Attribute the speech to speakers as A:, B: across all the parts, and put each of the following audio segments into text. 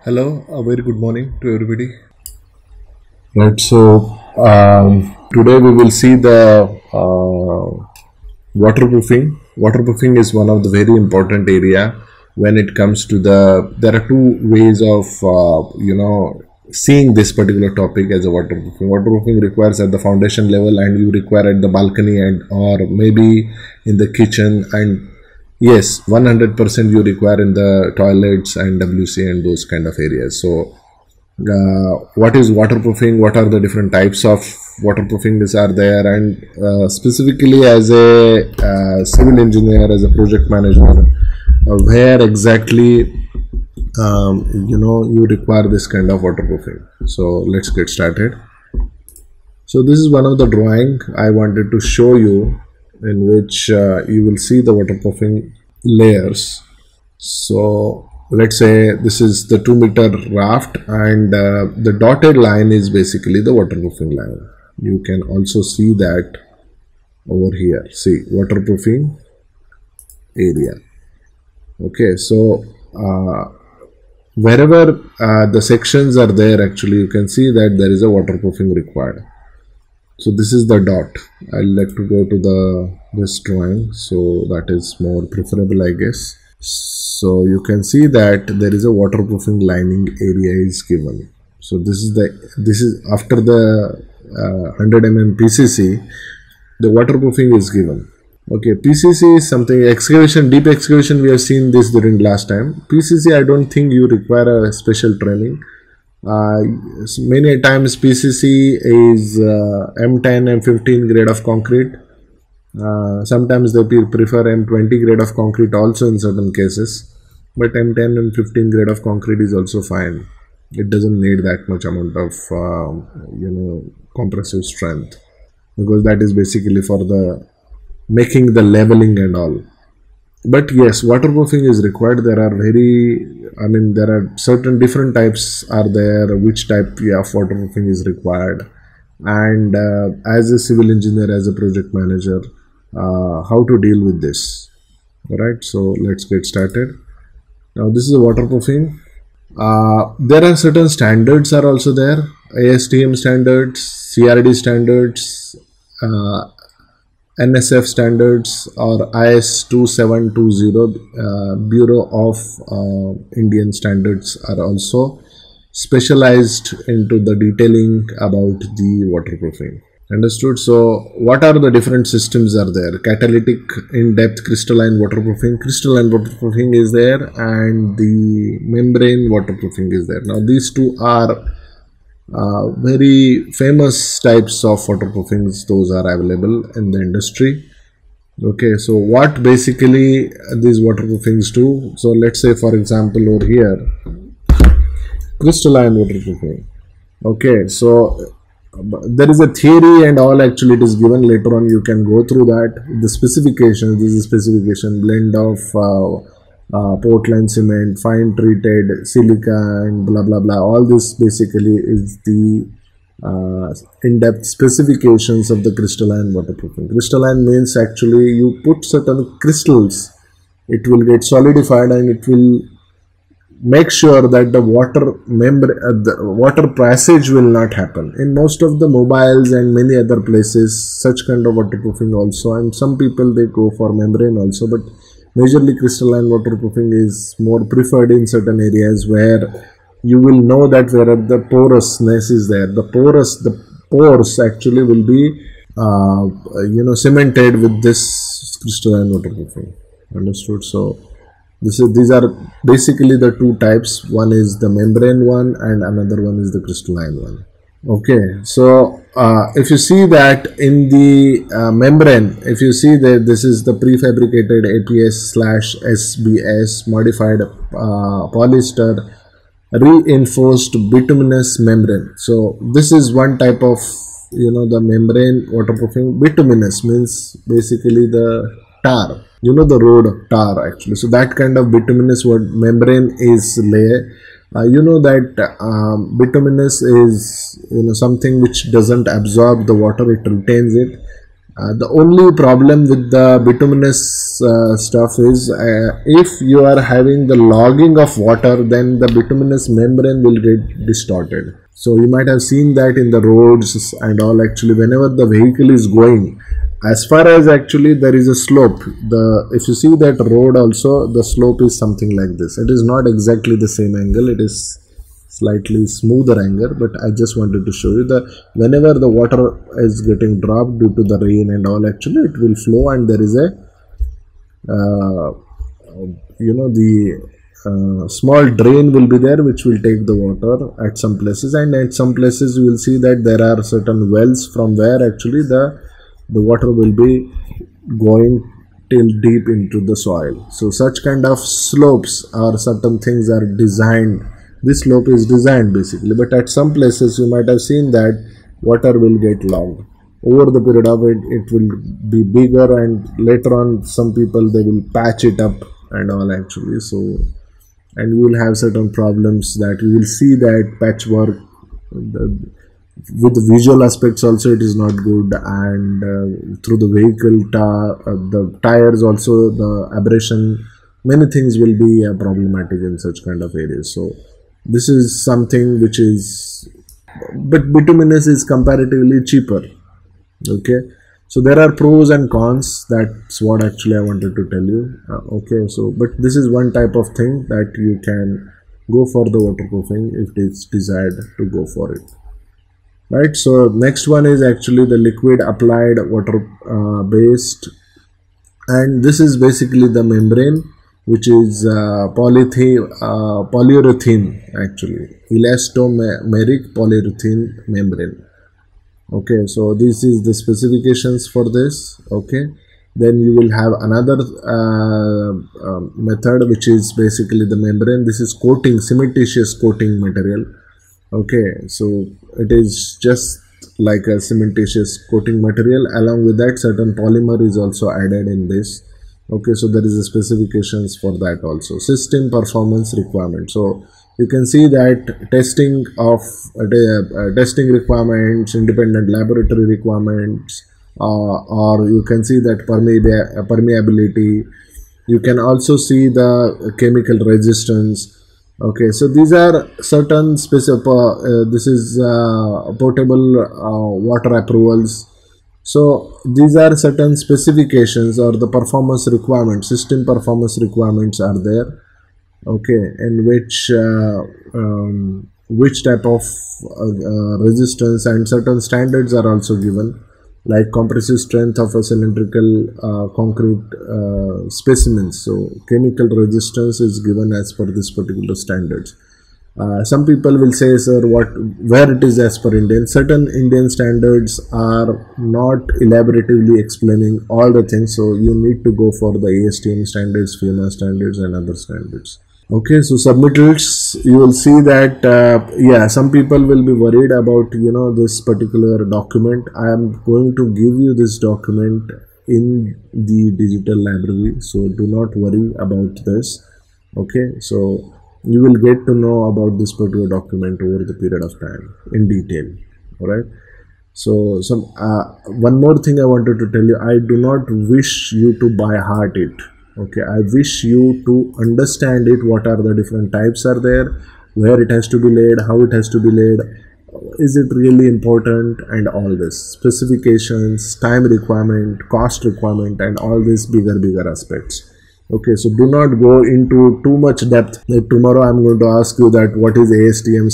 A: Hello, a very good morning to everybody.
B: Right. Today we will see the waterproofing. Waterproofing is one of the very important area when it comes to the. There are two ways of seeing this particular topic as a waterproofing. Waterproofing requires at the foundation level, and you require at the balcony and or maybe in the kitchen. And yes, 100% you require in the toilets and WC and those kind of areas. So what is waterproofing, what are the different types of waterproofing is are there, and specifically as a civil engineer, as a project manager, where exactly you require this kind of waterproofing. So let's get started. So this is one of the drawing I wanted to show you, in which you will see the waterproofing layers. So let's say this is the 2-meter raft, and the dotted line is basically the waterproofing line. You can also see that over here. See, waterproofing area. Okay, so wherever the sections are there, actually you can see that there is a waterproofing required. So this is the dot. I'll like to go to this drawing, so that is more preferable, I guess. So you can see that there is a waterproofing lining area is given. So this is after the 100 mm PCC, the waterproofing is given. Okay, PCC is something excavation, deep excavation. We have seen this during last time. PCC, I don't think you require a special training. Many times PCC is M10, M15 grade of concrete. Sometimes they prefer M20 grade of concrete also in certain cases, but M10 and 15 grade of concrete is also fine. It doesn't need that much amount of compressive strength, because that is basically for the making the leveling and all. But yes, waterproofing is required. There are certain different types are there, which type of waterproofing is required, and as a civil engineer, as a project manager, how to deal with this. Alright, so let's get started. Now this is a waterproofing. There are certain standards are also there. ASTM standards, CRD standards, NSF standards, or IS 2720, Bureau of Indian Standards are also specialized into the detailing about the waterproofing. Understood? So what are the different systems are there? Catalytic, in-depth, crystalline waterproofing. Crystalline waterproofing is there, and the membrane waterproofing is there. Now these two are very famous types of waterproofings. Those are available in the industry. Okay, so what basically these waterproofings do? So let's say, for example, over here, crystalline waterproofing. Okay, so there is a theory and all. Actually it is given later on, you can go through that. The specifications, this is specification: blend of Portland cement, fine treated silica, and blah blah blah. All this basically is the in-depth specifications of the crystalline waterproofing. Crystalline means actually you put certain crystals, it will get solidified, and it will make sure that the water passage will not happen. In most of the mobiles and many other places, such kind of waterproofing also, and some people they go for membrane also, but majorly crystalline waterproofing is more preferred in certain areas where you will know that where the porousness is there. The pores actually will be cemented with this crystalline waterproofing. Understood? So these are basically the two types. One is the membrane one, and another one is the crystalline one. Okay, so if you see that in the membrane, if you see that this is the prefabricated APS/SBS modified polyester reinforced bituminous membrane. So this is one type of the membrane waterproofing. Bituminous means basically the tar, the road tar actually. So that kind of bituminous membrane is layer. That bituminous is something which doesn't absorb the water, it retains it, The only problem with the bituminous stuff is if you are having the logging of water, then the bituminous membrane will get distorted. So you might have seen that in the roads and all. Actually, whenever the vehicle is going, as far as actually there is a slope, if you see that road also, the slope is something like this. It is not exactly the same angle, it is slightly smoother angle, but I just wanted to show you that whenever the water is getting dropped due to the rain and all, actually it will flow, and there is a small drain will be there which will take the water at some places, and at some places you will see that there are certain wells from where actually the water will be going till deep into the soil. So such kind of slopes or certain things are designed. This slope is designed basically, but at some places you might have seen that water will get logged. Over the period of it will be bigger, and later on some people they will patch it up and all actually. So, and you will have certain problems that you will see that patchwork. With the visual aspects also it is not good, and through the vehicle the tires also, the abrasion, many things will be problematic in such kind of areas. So this is something which is, but bituminous is comparatively cheaper. Okay, so there are pros and cons. That's what actually I wanted to tell you. Okay, so but this is one type of thing that you can go for the waterproofing if it's desired to go for it. Right, so next one is actually the liquid applied water based, and this is basically the membrane which is polyurethane, actually elastomeric polyurethane membrane. Okay, so this is the specifications for this. Okay, then you will have another method which is basically the membrane. This is coating, cementitious coating material. Okay, so it is just like a cementitious coating material. Along with that, certain polymer is also added in this. Okay, so there is a specifications for that also. System performance requirement. So you can see that testing of testing requirements, independent laboratory requirements, or you can see that permeability. You can also see the chemical resistance. Okay, so these are certain specific, this is potable water approvals. So these are certain specifications or the performance requirements, system performance requirements are there. Okay, in which type of resistance, and certain standards are also given, like compressive strength of a cylindrical concrete specimens. So chemical resistance is given as per this particular standards. Some people will say, sir, where it is as per Indian. Certain Indian standards are not elaboratively explaining all the things, so you need to go for the ASTM standards, FEMA standards, and other standards. Okay, so submittals, you will see that yeah, some people will be worried about this particular document. I am going to give you this document in the digital library, so do not worry about this. Okay, so you will get to know about this particular document over the period of time in detail. All right, so one more thing I wanted to tell you, I do not wish you to by heart it. Okay, I wish you to understand it. What are the different types are there, where it has to be laid, how it has to be laid, is it really important, and all this specifications, time requirement, cost requirement, and all these bigger aspects. Okay, so do not go into too much depth. Tomorrow I'm going to ask you that what is ASTM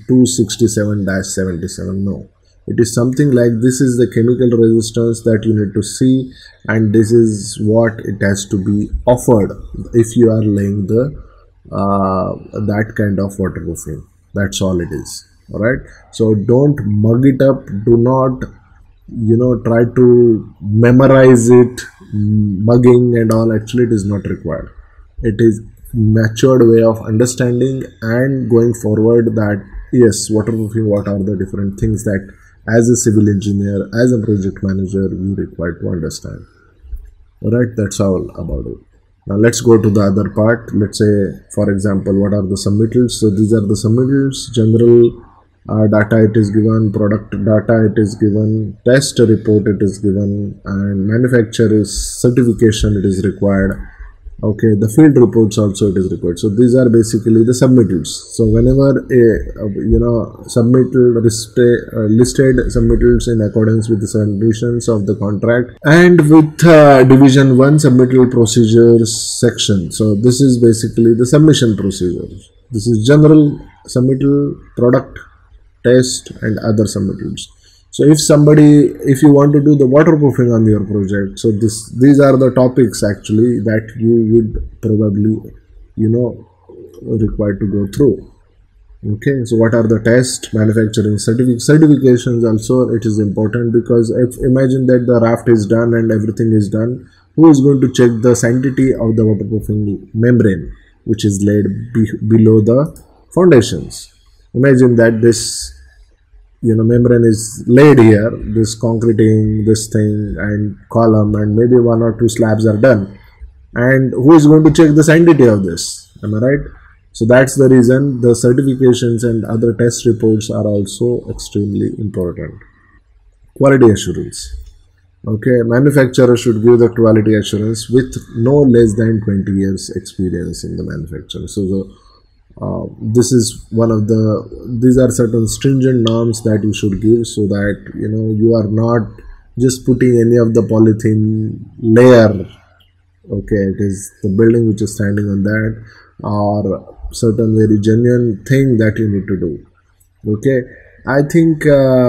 B: C267-77. No, it is something like this is the chemical resistance that you need to see, and this is what it has to be offered if you are laying the that kind of waterproofing. That's all it is. All right, so don't mug it up. Do not try to memorize it. Mugging and all, actually it is not required. It is matured way of understanding and going forward that yes, waterproofing, what are the different things that as a civil engineer, as a project manager, we require to understand. Alright, that's all about it. Now let's go to the other part. Let's say, for example, what are the submittals? So these are the submittals: general data it is given, product data it is given, test report it is given, and manufacturer's certification it is required. Okay, the field reports also it is required. So these are basically the submittals. So whenever a submittal listed submittals in accordance with the conditions of the contract and with division 1 submittal procedures section. So this is basically the submission procedure. This is general submittal, product, test and other submittals. So if you want to do the waterproofing on your project, so these are the topics actually that you would probably required to go through. Okay, so what are the test, manufacturing certifications also it is important, because if imagine that the raft is done and everything is done, who is going to check the sanctity of the waterproofing membrane which is laid below the foundations? Imagine that this membrane is laid here, this concreting, this thing and column, and maybe 1 or 2 slabs are done, and who is going to check the sanctity of this? Am I right? So that's the reason the certifications and other test reports are also extremely important. Quality assurance. Okay, manufacturer should give the quality assurance with no less than 20 years experience in the manufacturer. So this is these are certain stringent norms that you should give, so that you are not just putting any of the polythene layer. Okay, it is the building which is standing on that, or certain very genuine thing that you need to do. Okay, I think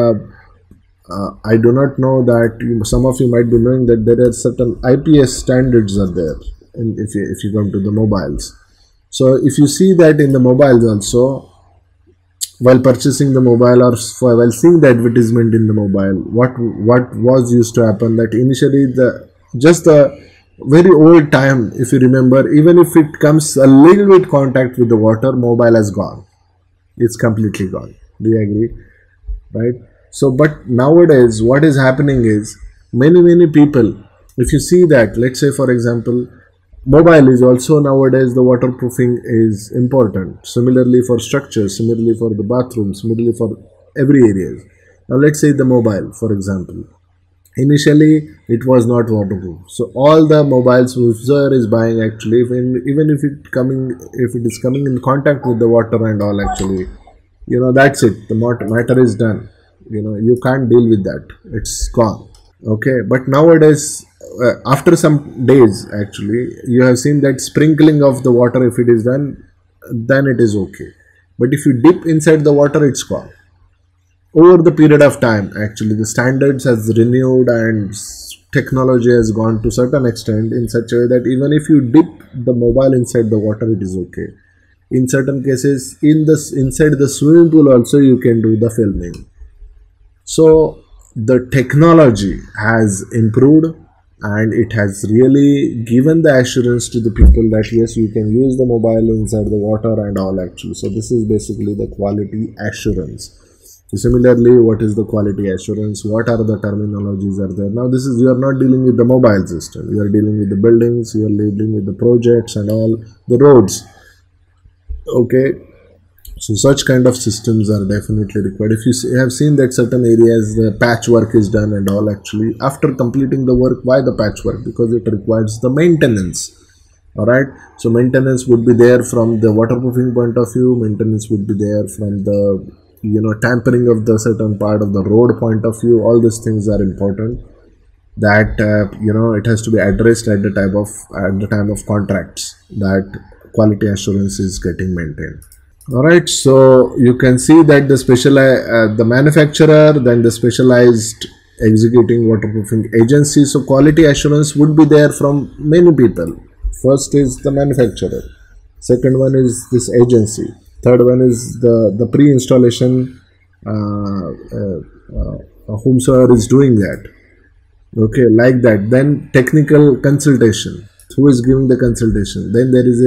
B: I do not know that some of you might be knowing that there are certain IPS standards are there, and if you come to the mobiles. So if you see that in the mobiles also, while purchasing the mobile or while seeing the advertisement in the mobile, what was used to happen, that initially the very old time, if you remember, even if it comes a little bit contact with the water, mobile has gone. It's completely gone. Do you agree? Right? So, but nowadays what is happening is many people, if you see that, let's say for example, mobile is also nowadays the waterproofing is important. Similarly for structures, similarly for the bathroom, similarly for every area. Now let's say the mobile, for example. Initially it was not waterproof. So all the mobiles user is buying actually, even if it is coming in contact with the water and all, actually, that's it. The matter is done. You can't deal with that. It's gone. Okay, but nowadays after some days actually you have seen that sprinkling of the water, if it is done, then it is okay. But if you dip inside the water, it's gone. Over the period of time, actually the standards has renewed and technology has gone to certain extent in such a way that even if you dip the mobile inside the water, it is okay. In certain cases, inside the swimming pool also you can do the filming. So the technology has improved, and it has really given the assurance to the people that yes, you can use the mobile inside the water and all, actually. So this is basically the quality assurance. Similarly, what is the quality assurance? What are the terminologies are there? Now this is, you are not dealing with the mobile system, you are dealing with the buildings, you are dealing with the projects and all the roads. Okay, so such kind of systems are definitely required. If you have seen that certain areas the patchwork is done and all, actually after completing the work, why the patchwork? Because it requires the maintenance. Alright, so maintenance would be there from the waterproofing point of view, maintenance would be there from the tampering of the certain part of the road point of view. All these things are important, that it has to be addressed at the time of contracts, that quality assurance is getting maintained. Alright, so you can see that the manufacturer, then the specialized executing waterproofing agency. So quality assurance would be there from many people. First is the manufacturer, second one is this agency, third one is the pre-installation whomsoever is doing that. Okay, like that. Then technical consultation, who is giving the consultation. Then there is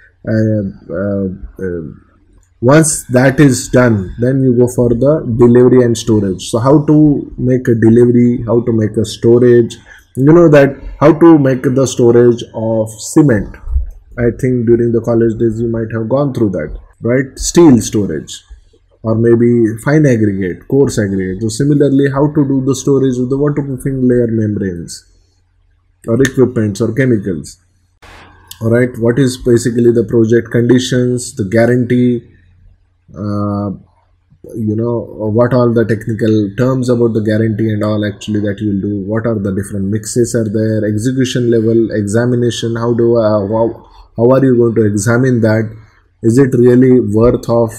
B: once that is done, then you go for the delivery and storage. So how to make a delivery, how to make a storage, that how to make the storage of cement. I think during the college days you might have gone through that, right? Steel storage. or maybe fine aggregate, coarse aggregate. So similarly, how to do the storage of the waterproofing layer membranes or equipments or chemicals. Alright, what is basically the project conditions, the guarantee, what all the technical terms about the guarantee and all actually that you will do, what are the different mixes are there, execution level, examination, how are you going to examine that, is it really worth of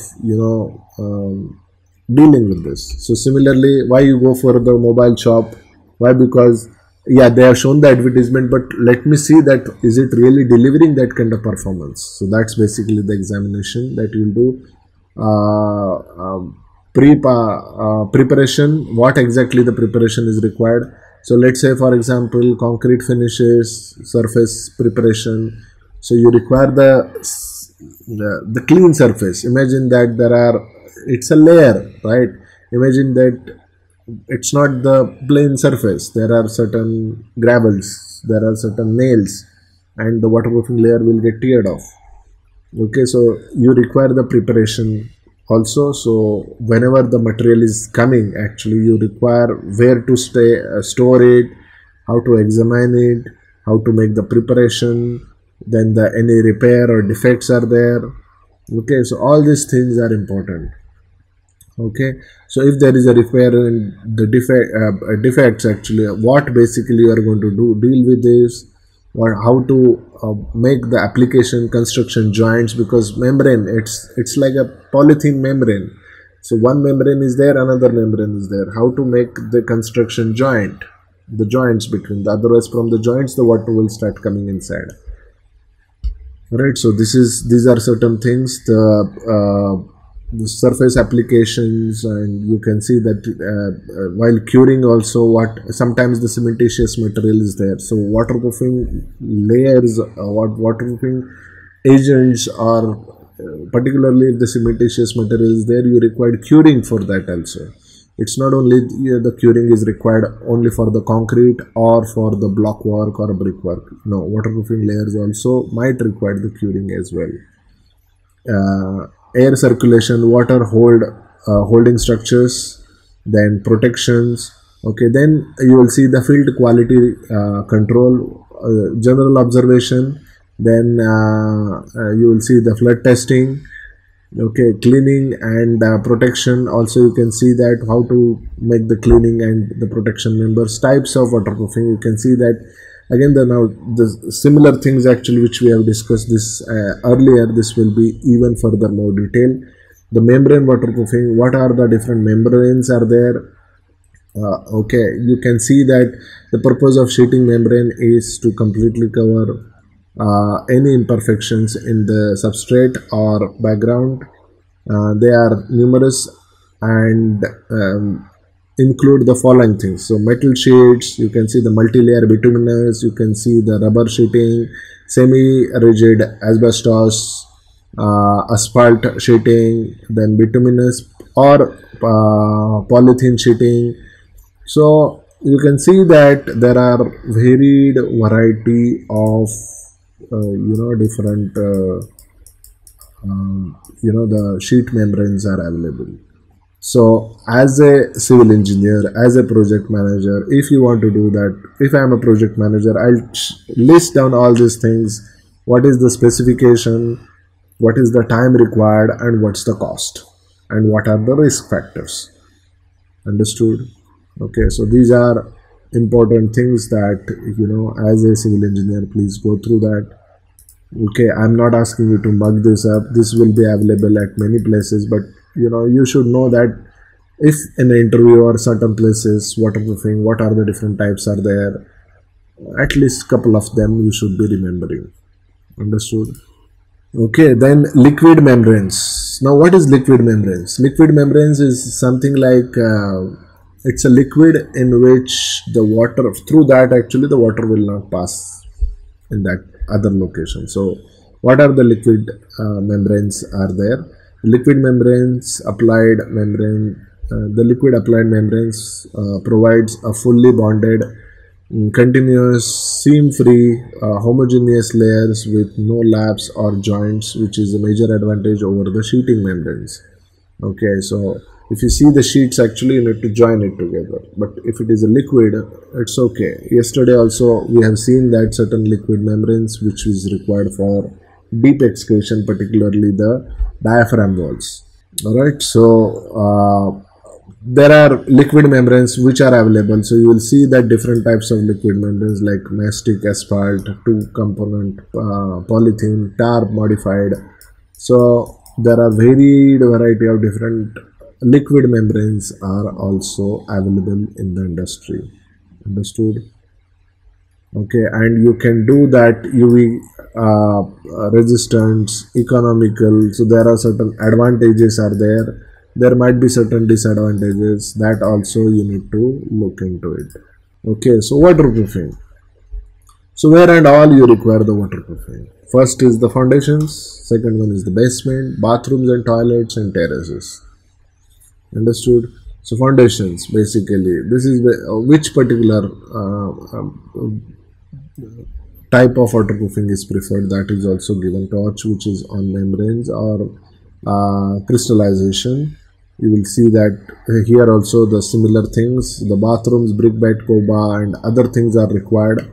B: dealing with this. So similarly, why you go for the mobile shop, why? Because yeah, they have shown the advertisement, but let me see that is it really delivering that kind of performance. So that's basically the examination that you will do. Preparation, what exactly the preparation is required. So let's say for example concrete finishes, surface preparation. So you require the clean surface. Imagine that it's a layer, right? Imagine that it's not the plain surface. There are certain gravels, there are certain nails, and the waterproofing layer will get teared off. Okay, so you require the preparation also. So whenever the material is coming, actually you require where to store it, how to examine it, how to make the preparation, then any repair or defects are there. Okay, so all these things are important. Okay, so if there is a repair and the defects, actually what basically you are going to deal with this, or how to make the application construction joints, because membrane, it's like a polythene membrane. So one membrane is there, another membrane is there. How to make the construction joint, the joints between the, otherwise from the joints the water will start coming inside. Right, so these are certain things, the surface applications, and you can see that while curing also, what sometimes the cementitious material is there. So waterproofing layers, what waterproofing agents are, particularly if the cementitious material is there, you require curing for that also. It's not only the curing is required only for the concrete or for the block work or brickwork. No, waterproofing layers also might require the curing as well. Air circulation, water holding structures, then protections. Okay, then you will see the field quality control, general observation, then you will see the flood testing. Okay, cleaning and protection. Also you can see that how to make the cleaning and the protection members. Types of waterproofing, you can see that again the similar things actually which we have discussed this earlier. This will be even further more detail. The membrane waterproofing, what are the different membranes are there. Okay, you can see that the purpose of sheeting membrane is to completely cover any imperfections in the substrate or background. They are numerous and include the following things. So metal sheets, you can see the multi-layer bituminous, you can see the rubber sheeting, semi-rigid asbestos, asphalt sheeting, then bituminous or polythene sheeting. So you can see that there are varied variety of different the sheet membranes are available. So as a civil engineer, as a project manager, if you want to do that, if I am a project manager, I'll list down all these things. What is the specification, what is the time required, and what's the cost, and what are the risk factors. Understood? Okay, so these are important things that as a civil engineer, please go through that. Okay, I'm not asking you to mug this up. This will be available at many places, but you should know that if in an interview or certain places, waterproofing, what are the different types are there, at least couple of them you should be remembering. Understood? Okay, then liquid membranes. Now what is liquid membranes? Liquid membranes is something like it's a liquid in which the water, through that actually the water will not pass in that other location. So what are the liquid membranes are there? Liquid membranes, applied membrane, the liquid applied membranes provides a fully bonded, continuous, seam-free, homogeneous layers with no laps or joints, which is a major advantage over the sheeting membranes. Okay, so if you see the sheets, actually you need to join it together. But if it is a liquid, it's okay. Yesterday also we have seen that certain liquid membranes which is required for deep excavation, particularly the diaphragm walls. Alright, so there are liquid membranes which are available. So you will see that different types of liquid membranes like mastic, asphalt, two component, polythene, tar modified. So there are varied variety of different liquid membranes are also available in the industry. Understood? Okay, and you can do that UV resistance, economical. So there are certain advantages are there. There might be certain disadvantages that also you need to look into it. Okay, so waterproofing. So where and all you require the waterproofing. First is the foundations, second one is the basement, bathrooms and toilets and terraces. Understood? So foundations, basically this is which particular type of waterproofing is preferred, that is also given. Torch, which is on membranes, or crystallization. You will see that here also the similar things. The bathrooms, brick bed, coba and other things are required.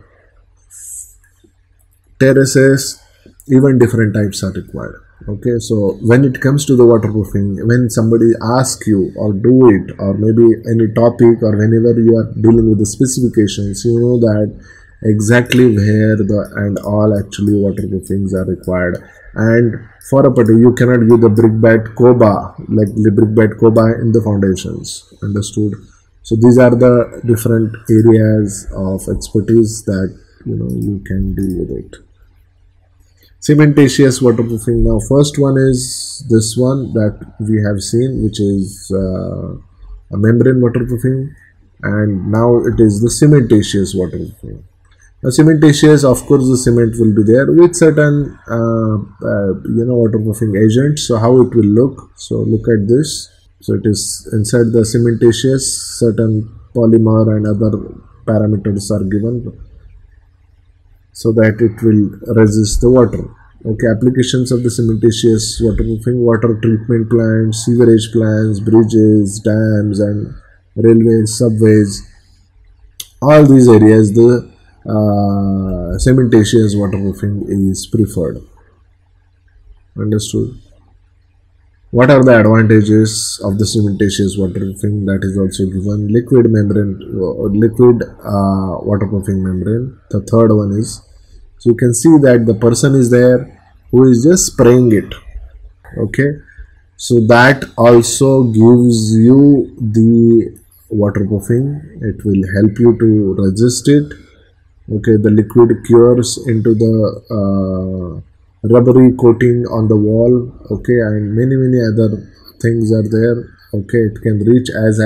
B: Terraces, even different types are required. Okay, so when it comes to the waterproofing, when somebody asks you or do it, or maybe any topic, or whenever you are dealing with the specifications, you know that exactly where the and all actually waterproofings are required. And for a particular, you cannot give the brick bed coba, like the brick bed coba in the foundations. Understood? So these are the different areas of expertise that you can deal with it. Cementitious waterproofing. Now first one is this one that we have seen, which is a membrane waterproofing, and now it is the cementitious waterproofing. Now cementitious, of course the cement will be there with certain waterproofing agents. So how it will look, so look at this. So it is inside the cementitious, certain polymer and other parameters are given so that it will resist the water. Okay, applications of the cementitious waterproofing: water treatment plants, sewerage plants, bridges, dams and railways, subways. All these areas the cementitious waterproofing is preferred. Understood? What are the advantages of the cementitious waterproofing? That is also given. Liquid membrane, liquid waterproofing membrane. The third one is, so you can see that the person is there who is just spraying it. Okay, so that also gives you the waterproofing. It will help you to resist it. Okay, the liquid cures into the rubbery coating on the wall. Okay, and many other things are there. Okay, it can reach as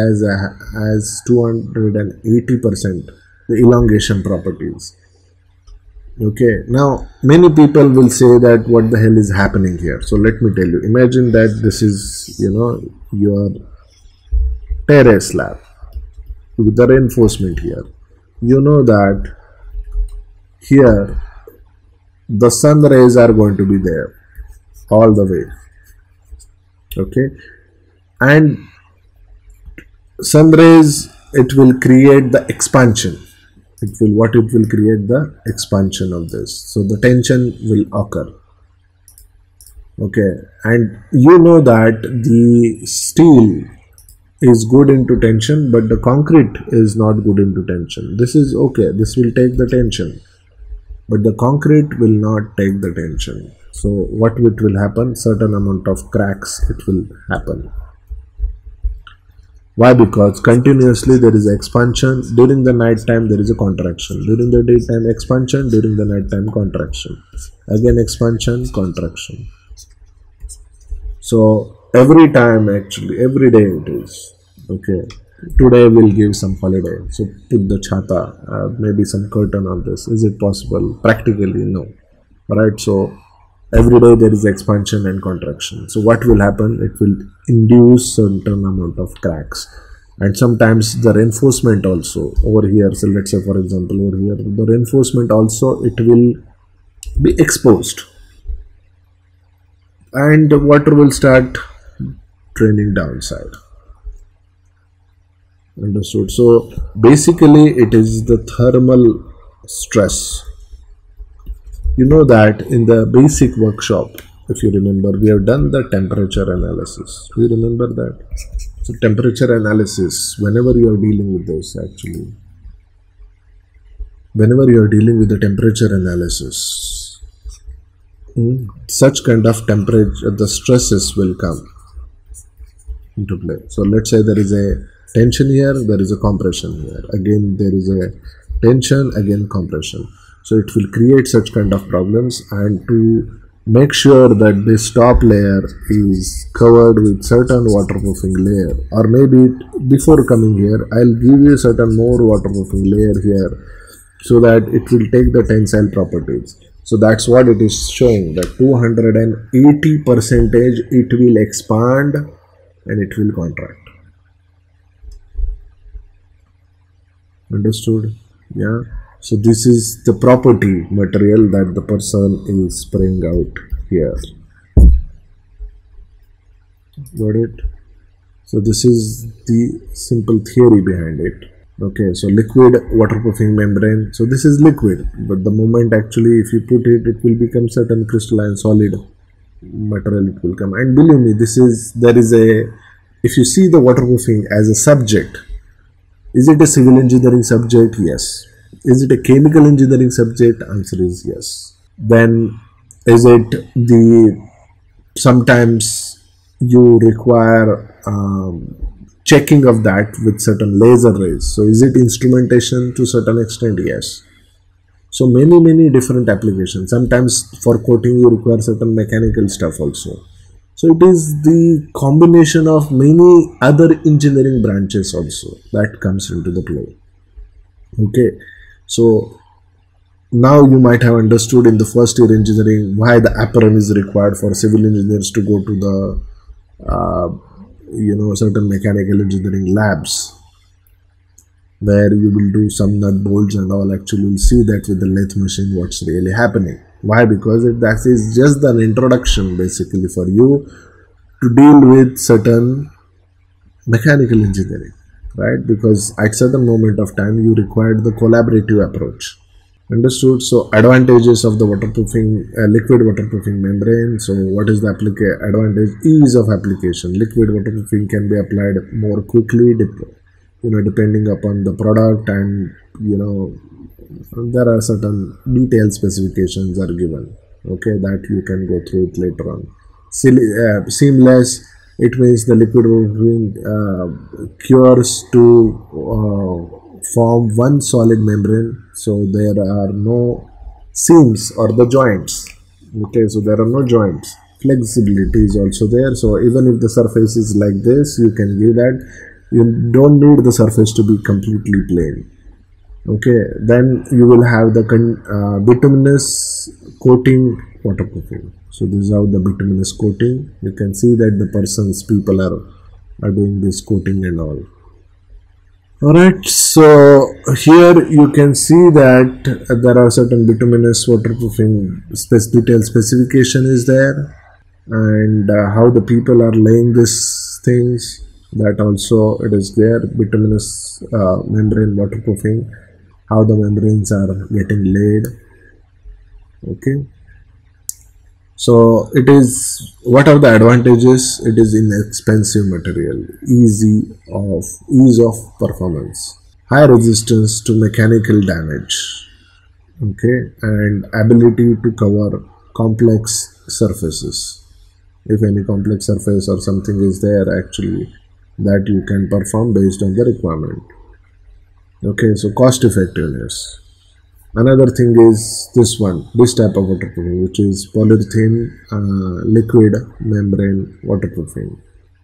B: 280% the elongation properties. Okay, now many people will say that what the hell is happening here. So let me tell you, imagine that this is your terrace slab with the reinforcement here. You know that here the sun rays are going to be there all the way. Okay, and sun rays, it will create the expansion. It will create the expansion of this. So the tension will occur. Okay, and you know that the steel is good into tension, but the concrete is not good into tension. This is okay, this will take the tension, but the concrete will not take the tension. So what it will happen, certain amount of cracks it will happen. Why? Because continuously there is expansion. During the night time there is a contraction. During the daytime expansion. During the night time contraction. Again expansion, contraction. So every time, actually every day it is. Okay, today we'll give some holiday, so put the chhata, maybe some curtain on this. Is it possible? Practically no. Right? So every day there is expansion and contraction. So what will happen? It will induce certain amount of cracks, and sometimes the reinforcement also over here. So let's say for example over here, the reinforcement also, it will be exposed, and the water will start draining downside. Understood? So basically it is the thermal stress. You know that in the basic workshop, if you remember, we have done the temperature analysis. Do you remember that? So temperature analysis, whenever you are dealing with this, actually, whenever you are dealing with the temperature analysis, such kind of temperature, the stresses will come into play. So let's say there is a tension here, there is a compression here. Again, there is a tension, again compression. So it will create such kind of problems, and to make sure that this top layer is covered with certain waterproofing layer, or maybe before coming here, I'll give you certain more waterproofing layer here so that it will take the tensile properties. So that's what it is showing, that 280% it will expand and it will contract. Understood? Yeah. So this is the property material that the person is spraying out here. Got it? So this is the simple theory behind it. Okay, so liquid waterproofing membrane. So this is liquid, but the moment actually if you put it, it will become certain crystalline solid material it will come. And believe me, if you see the waterproofing as a subject, is it a civil engineering subject? Yes. Is it a chemical engineering subject? Answer is yes. Then is it sometimes you require checking of that with certain laser rays. So is it instrumentation to certain extent? Yes. So many different applications. Sometimes for coating you require certain mechanical stuff also. So it is the combination of many other engineering branches also that comes into the play. Okay. So now you might have understood in the first year engineering why the apron is required for civil engineers to go to the certain mechanical engineering labs, where you will do some nut bolts and all. Actually, you'll see that with the lathe machine what's really happening. Why? Because that is just an introduction basically for you to deal with certain mechanical engineering, right? Because at certain moment of time you required the collaborative approach. Understood? So advantages of the waterproofing, liquid waterproofing membrane. So what is the advantage? Ease of application. Liquid waterproofing can be applied more quickly, depending upon the product, and there are certain detailed specifications are given. Okay, that you can go through it later on. Seamless. It means the liquid waterproofing cures to form one solid membrane, so there are no seams or the joints. Okay, so there are no joints. Flexibility is also there, so even if the surface is like this, you can give that. You don't need the surface to be completely plain. Okay, then you will have the bituminous coating waterproofing. So this is how the bituminous coating. You can see that the people are doing this coating and all. Alright, so here you can see that there are certain bituminous waterproofing detailed specification is there, and how the people are laying these things, that also it is there. Bituminous membrane waterproofing, how the membranes are getting laid. Okay, so it is, what are the advantages? It is inexpensive material, ease of performance, high resistance to mechanical damage, okay, and ability to cover complex surfaces. If any complex surface or something is there, actually that you can perform based on the requirement. Okay, so cost effectiveness. Another thing is this type of waterproofing, which is polyurethane liquid membrane waterproofing.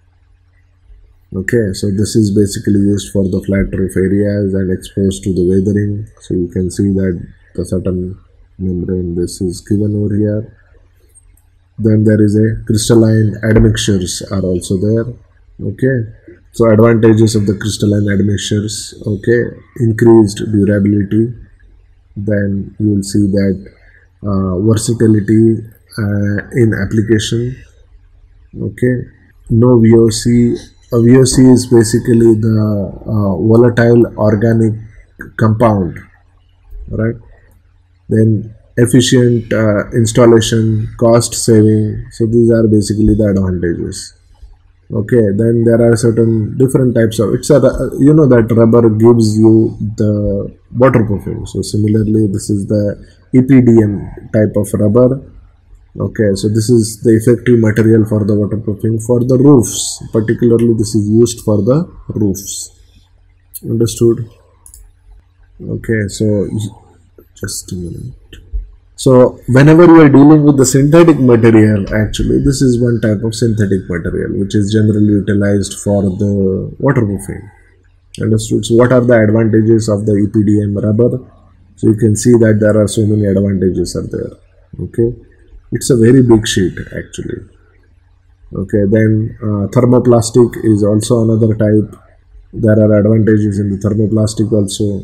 B: Okay, so this is basically used for the flat roof areas and exposed to the weathering. So you can see that the certain membrane, this is given over here. Then there is a crystalline admixtures are also there. Okay, so advantages of the crystalline admixtures. Okay, increased durability. Then you will see that versatility in application. Okay, no VOC. A VOC is basically the volatile organic compound, right? Then efficient installation, cost saving. So these are basically the advantages. Okay, then there are certain different types of, it's a, you know, that rubber gives you the waterproofing. So similarly, this is the EPDM type of rubber. Okay, so this is the effective material for the waterproofing for the roofs. Particularly, this is used for the roofs. Understood? Okay, so just a minute. So whenever you are dealing with the synthetic material, actually this is one type of synthetic material which is generally utilized for the waterproofing. Understood? So what are the advantages of the EPDM rubber? So you can see that there are so many advantages are there. Okay, it's a very big sheet actually. Okay, then thermoplastic is also another type. There are advantages in the thermoplastic also.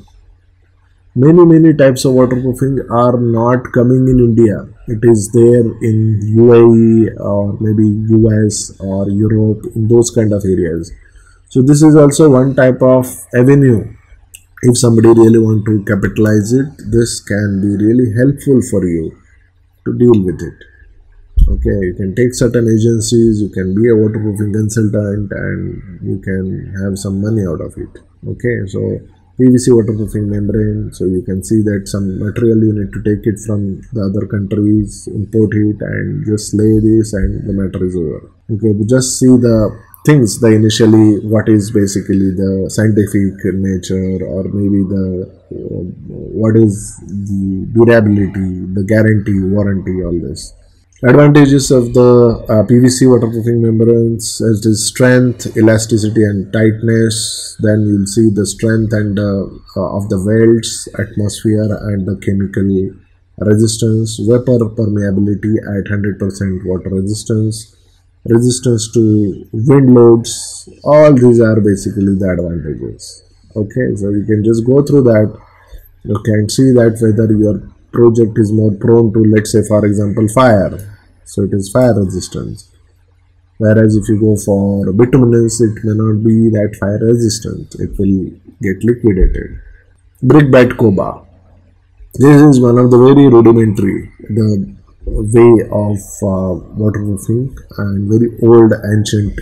B: Many types of waterproofing are not coming in India. It is there in UAE or maybe US or Europe, in those kind of areas. So this is also one type of avenue. If somebody really want to capitalize it, this can be really helpful for you to deal with it. Okay, you can take certain agencies, you can be a waterproofing consultant, and you can have some money out of it. Okay, so PVC waterproofing membrane, so you can see that some material you need to take it from the other countries, import it and just lay this and the matter is over. Okay, we just see the things, the initially what is basically the scientific nature, or maybe the what is the durability, the guarantee, warranty, all this. Advantages of the PVC waterproofing membranes as is strength, elasticity and tightness. Then you'll see the strength and of the welds, atmosphere and the chemical resistance, vapor permeability at 100% water resistance, resistance to wind loads. All these are basically the advantages. Okay, so you can just go through that. You can see that whether your project is more prone to, let's say for example, fire. So it is fire resistance. Whereas if you go for bituminous, it may not be that fire resistant. It will get liquidated. Brickbat Koba. This is one of the very rudimentary the way of waterproofing, and very old, ancient.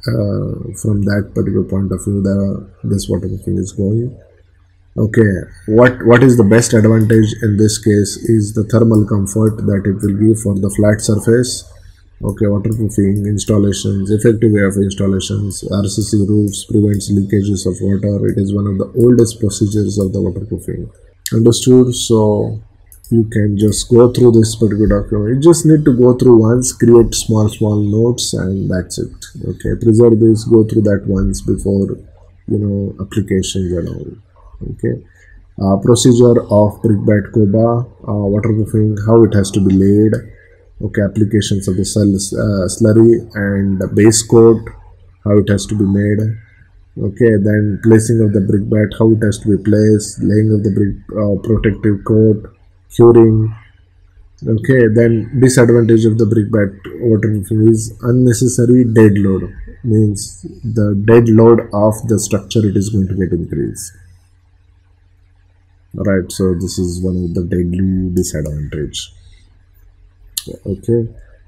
B: From that particular point of view, this waterproofing is going. Okay, what is the best advantage in this case is the thermal comfort that it will give for the flat surface. Okay, waterproofing installations, effective way of installations, RCC roofs, prevents leakages of water. It is one of the oldest procedures of the waterproofing. Understood? So you can just go through this particular document. You just need to go through once, create small notes, and that's it. Okay, preserve this, go through that once before, you know, applications and all. Okay, procedure of Brickbat Koba waterproofing, how it has to be laid. Okay, applications of the slurry and base coat, how it has to be made. Okay, then placing of the brickbat, how it has to be placed, laying of the brick protective coat, curing. Okay, then disadvantage of the brickbat waterproofing is unnecessary dead load, means the dead load of the structure it is going to get increased. Right, so this is one of the deadly disadvantage. Okay,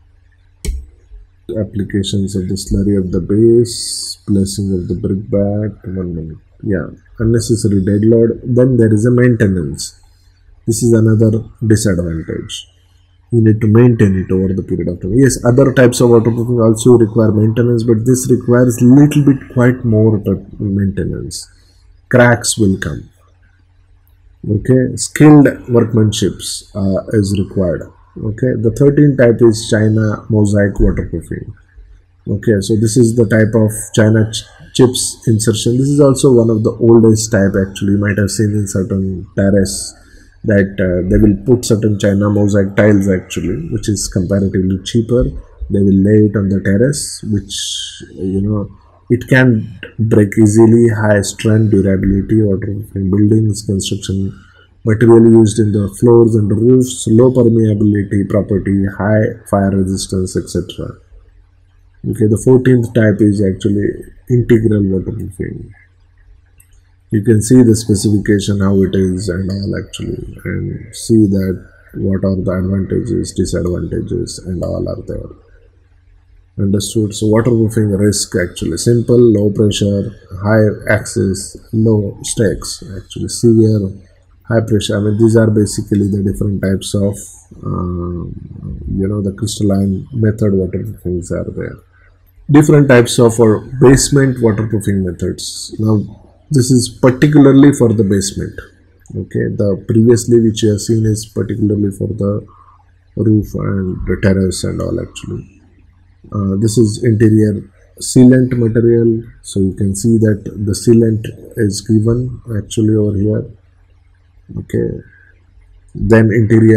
B: applications of the slurry of the base, placing of the brickbat. 1 minute. Yeah, unnecessary dead load. Then there is a maintenance. This is another disadvantage. You need to maintain it over the period of time. Yes, other types of waterproofing also require maintenance, but this requires little bit quite more maintenance. Cracks will come. Okay, skilled workmanships is required. Okay, the 13th type is China mosaic waterproofing. Okay, so this is the type of China chips insertion. This is also one of the oldest type actually. You might have seen in certain terrace that they will put certain China mosaic tiles actually, which is comparatively cheaper. They will lay it on the terrace, which, you know, it can break easily, high strength, durability, waterproofing buildings, construction material used in the floors and the roofs, low permeability property, high fire resistance, etc. Okay, the 14th type is actually integral waterproofing. You can see the specification how it is and all actually, and see that what are the advantages, disadvantages and all are there. Understood? So waterproofing risk actually simple, low pressure, high access, low stakes, actually severe, high pressure. I mean, these are basically the different types of the crystalline method waterproofings are there. Different types of basement waterproofing methods. Now this is particularly for the basement. Okay, the previously which you have seen is particularly for the roof and the terrace and all actually. This is interior sealant material, so you can see that the sealant is given actually over here. Okay, then interior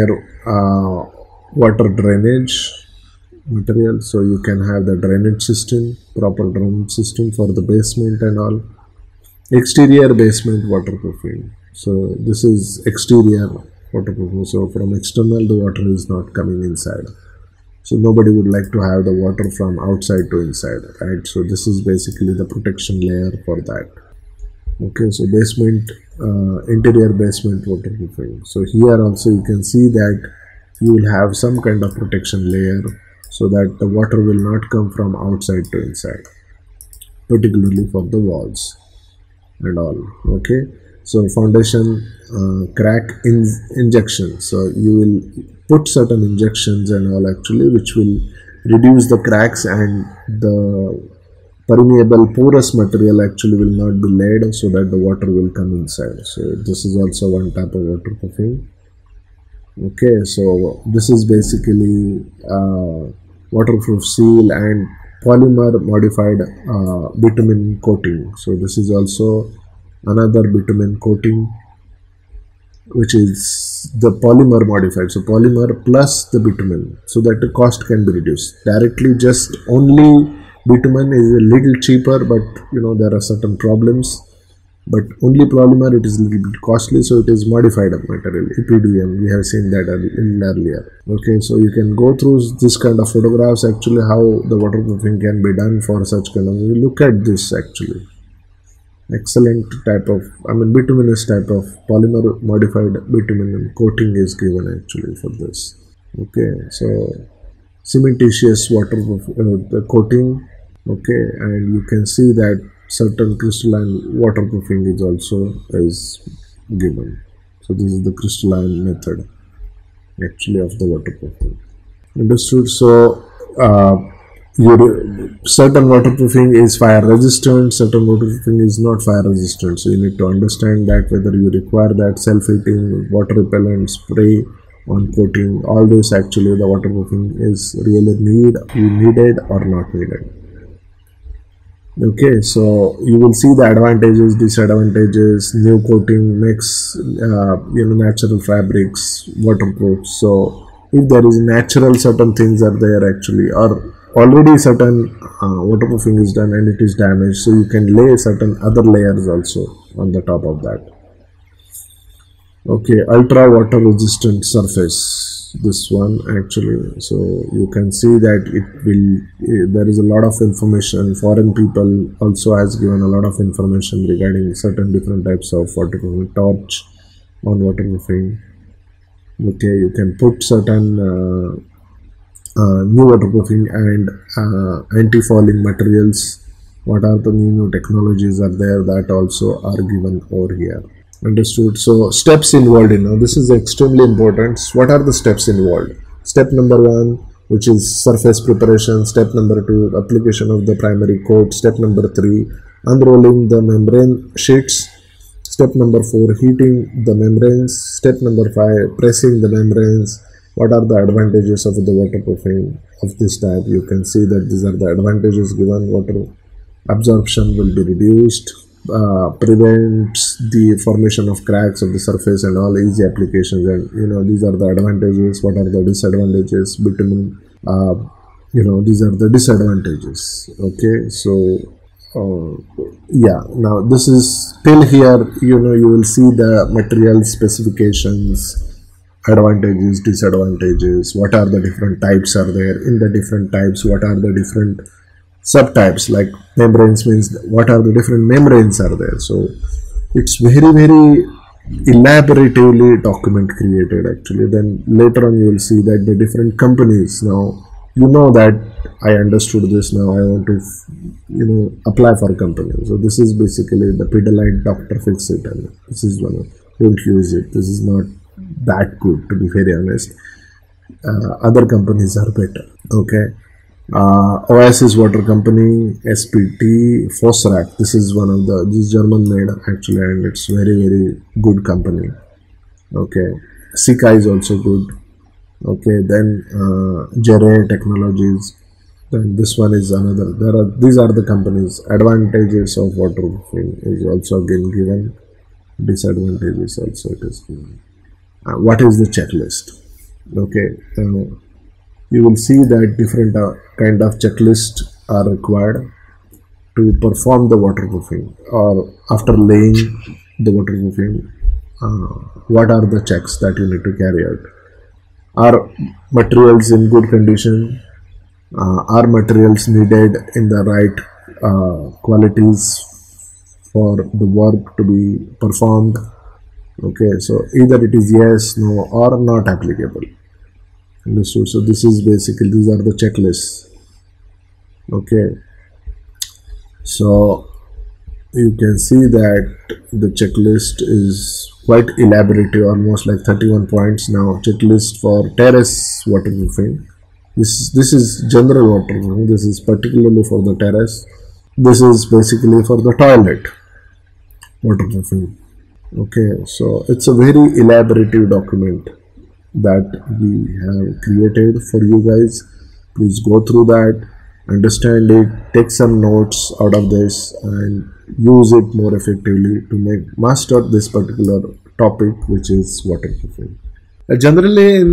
B: water drainage material, so you can have the drainage system, proper drainage system for the basement and all. Exterior basement waterproofing, so this is exterior waterproofing, so from external the water is not coming inside, so nobody would like to have the water from outside to inside, right? So this is basically the protection layer for that. Okay, so basement interior basement waterproofing, so here also you can see that you will have some kind of protection layer so that the water will not come from outside to inside, particularly for the walls and all. Okay, so foundation crack injection, so you will put certain injections and all actually which will reduce the cracks, and the permeable porous material actually will not be laid so that the water will come inside. So this is also one type of waterproofing. Okay, so this is basically waterproof seal and polymer modified bitumen coating. So this is also another bitumen coating which is the polymer modified, so polymer plus the bitumen, so that the cost can be reduced. Directly just only bitumen is a little cheaper, but there are certain problems, but only polymer it is a little bit costly, so it is modified material, EPDM. We have seen that earlier. Okay, so you can go through this kind of photographs actually how the waterproofing can be done for such kind of. Look at this actually, excellent type of, bituminous type of polymer modified bitumen coating is given actually for this. Okay, so cementitious waterproof the coating. Okay, and you can see that certain crystalline waterproofing is also given. So this is the crystalline method actually of the waterproofing. Understood? So certain waterproofing is fire resistant, certain waterproofing is not fire resistant, so you need to understand that whether you require that self-heating water repellent spray on coating. All this actually the waterproofing is really needed or not needed. Okay, so you will see the advantages, disadvantages. New coating makes natural fabrics waterproof. So if there is natural certain things are there actually, or already certain waterproofing is done and it is damaged, so you can lay certain other layers also on the top of that. Okay, ultra water resistant surface, this one actually, so you can see that there is a lot of information. Foreign people also has given a lot of information regarding certain different types of waterproofing. Torch on waterproofing. Okay, you can put certain new waterproofing and anti-fouling materials. What are the new technologies are there, that also are given over here. Understood? So steps involved in, now this is extremely important. What are the steps involved? Step number 1, which is surface preparation. Step number 2, application of the primary coat. Step number 3, unrolling the membrane sheets. Step number 4, heating the membranes. Step number 5, pressing the membranes. What are the advantages of the waterproofing of this type? You can see that these are the advantages given. Water absorption will be reduced, prevents the formation of cracks of the surface and all, easy applications, and these are the advantages. What are the disadvantages? Bitumen, these are the disadvantages. Okay, so yeah, now this is till here. You will see the material specifications, advantages, disadvantages, what are the different types are there, in the different types what are the different subtypes. Like membranes means what are the different membranes are there. So it's very very elaboratively document created actually. Then later on you will see that the different companies, now you know that I understood this, now I want to apply for a company. So this is basically the Pidilite Dr. Fix-It, and this is one of, don't use it, this is not that good, to be very honest. Other companies are better. Okay. Oasis Water Company, SPT, Fosrac. This is one of the, this German made actually, and it's very very good company. Okay. Sika is also good. Okay. Then Jere Technologies. Then this one is another. These are the companies. Advantages of waterproofing is also again given. Disadvantages also it is given. What is the checklist? Okay. You will see that different kind of checklists are required to perform the waterproofing, or after laying the waterproofing, what are the checks that you need to carry out? Are materials in good condition? Are materials needed in the right qualities for the work to be performed? Okay, so either it is yes, no, or not applicable. Understood? So this is basically, these are the checklists. Okay, so you can see that the checklist is quite elaborative, almost like 31 points. Now checklist for terrace waterproofing. This is general waterproofing. This is particularly for the terrace. This is basically for the toilet waterproofing. Okay, so it's a very elaborative document that we have created for you guys. Please go through that, understand it, take some notes out of this, and use it more effectively to master this particular topic, which is waterproofing. Generally, in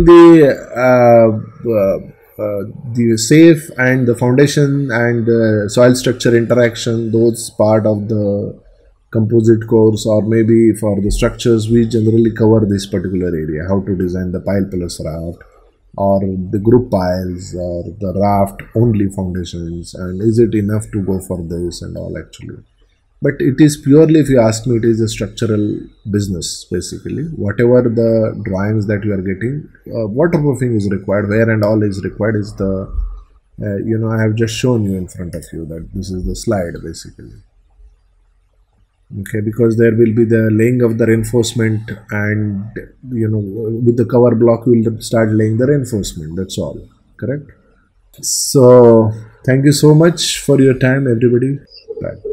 B: the safe and the foundation and the soil structure interaction, those part of the composite course, or maybe for the structures, we generally cover this particular area, how to design the pile plus raft, or the group piles, or the raft only foundations, and is it enough to go for this and all actually. But it is purely, if you ask me, it is a structural business basically. Whatever the drawings that you are getting, waterproofing is required, where and all is required is the I have just shown you in front of you that this is the slide basically. Okay, because there will be the laying of the reinforcement, and with the cover block we will start laying the reinforcement. That's all. Correct? So thank you so much for your time, everybody. Bye.